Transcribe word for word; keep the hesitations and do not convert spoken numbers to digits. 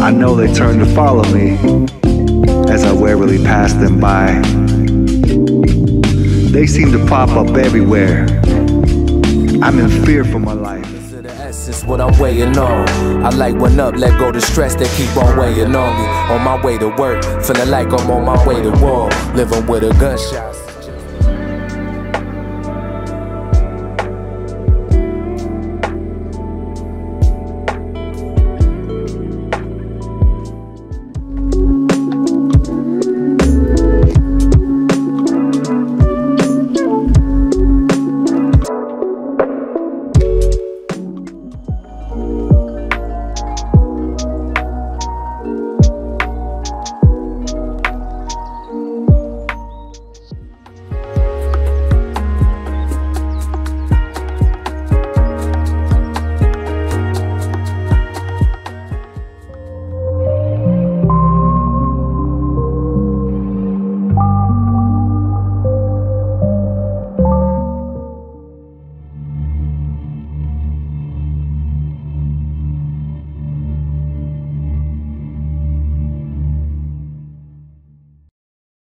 I know they turn to follow me as I warily pass them by. They seem to pop up everywhere. I'm in fear for my life. This is what I'm weighing on. I light one up, let go the stress that keep on weighing on me. On my way to work, feeling like I'm on my way to war. Living with a gunshot.